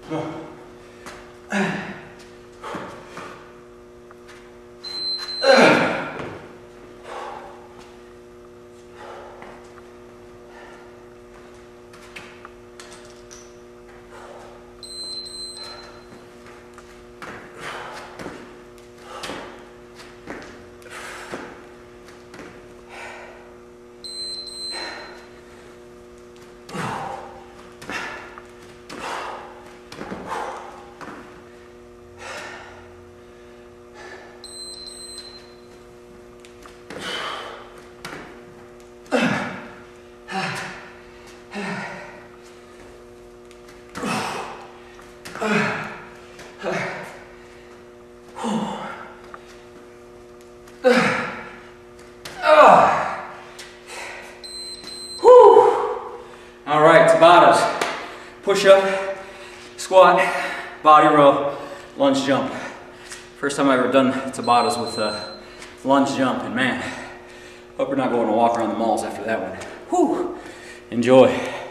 All right, Tabatas. Push up, squat, body row, lunge jump. First time I've ever done Tabatas with a lunge jump, and man, hope we're not going to walk around the malls after that one. Whew. Enjoy.